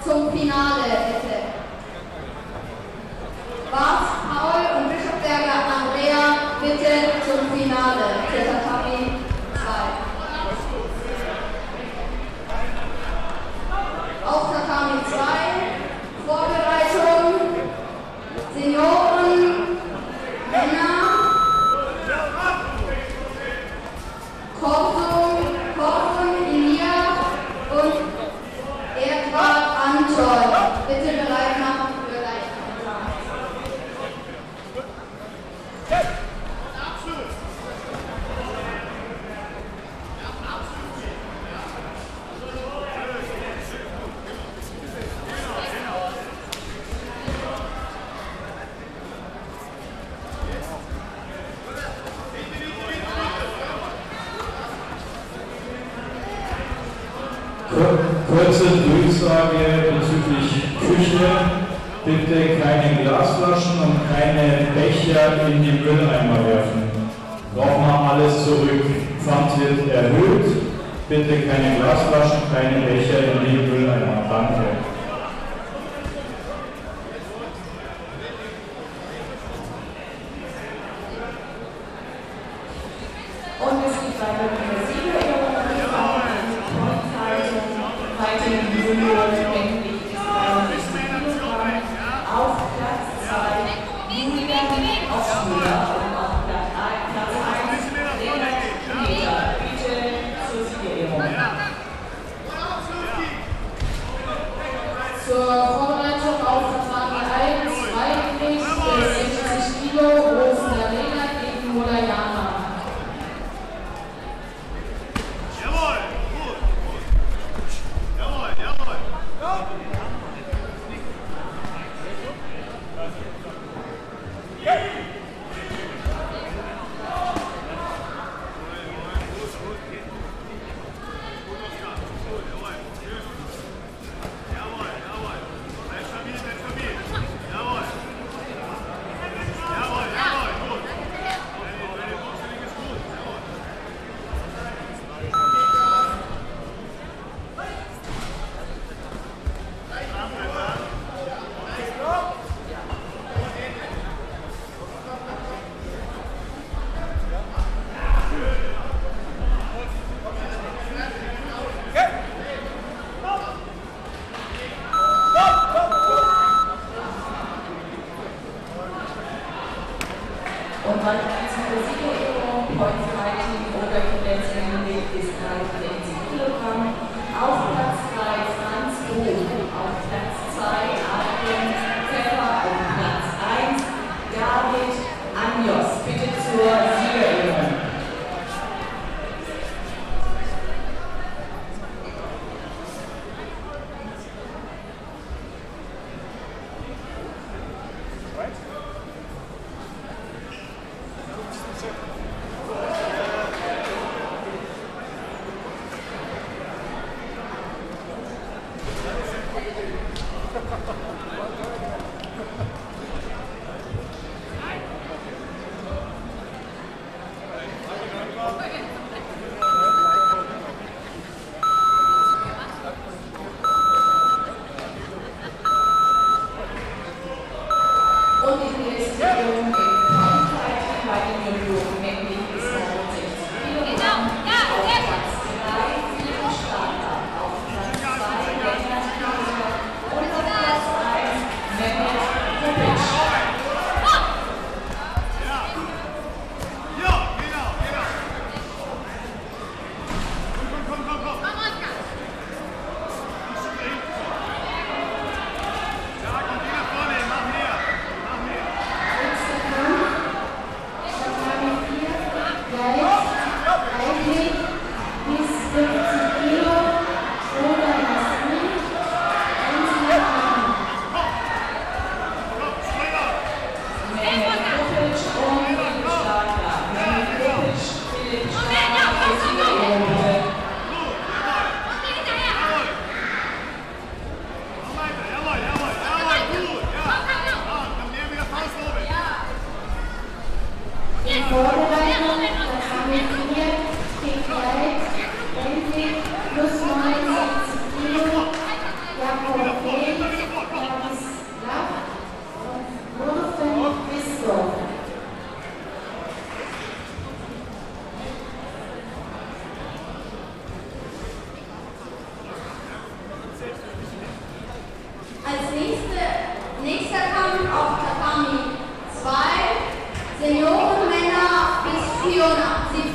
Zum Finale, bitte. Bas, Paul und Bischofberger Andrea, bitte zum Finale. Für Tatami 2. Auf Tatami 2, Vorbereitung, Senioren, Männer, Korsun, Elia und Edward Anton. Bitte bereit machen für Leichtathletik. Kurze Durchsage bezüglich Küche. Bitte keine Glasflaschen und keine Becher in die Mülleimer werfen. Braucht man alles zurück. Pfand wird erhöht. Bitte keine Glasflaschen, keine Becher in die Mülleimer. Danke. Und es geht weiter mit der Siegerehrung. Junior männlich bis 63 Kilogramm. Auf Platz 2 Julian Osmüller und auf Platz 1 Lena Peter. Bitte zur Siegerehrung. Zur Vorbereitung auf Tatami 1, weiblich bis 60 Kilo, Rosenarena gegen Molayana. Und dann zum Siegerehrung, Point Fighting, Oberkillenziehen bis 63 Kilogramm. Auf Platz 3 Franz Bohm, auf Platz 2 Adrian Pfeffer und Platz 1 David Anjos. Bitte zur Siegerehrung. Und die nächste Übung im Frontfighting bei den Junioren männlich bis 69 Kilogramm. Auf Platz 3 Philipp Starker, auf Platz 2 Lennart Kaiser und auf Platz 1 Nächster Kampf auf Tatami 2, Seniorenmänner bis 84.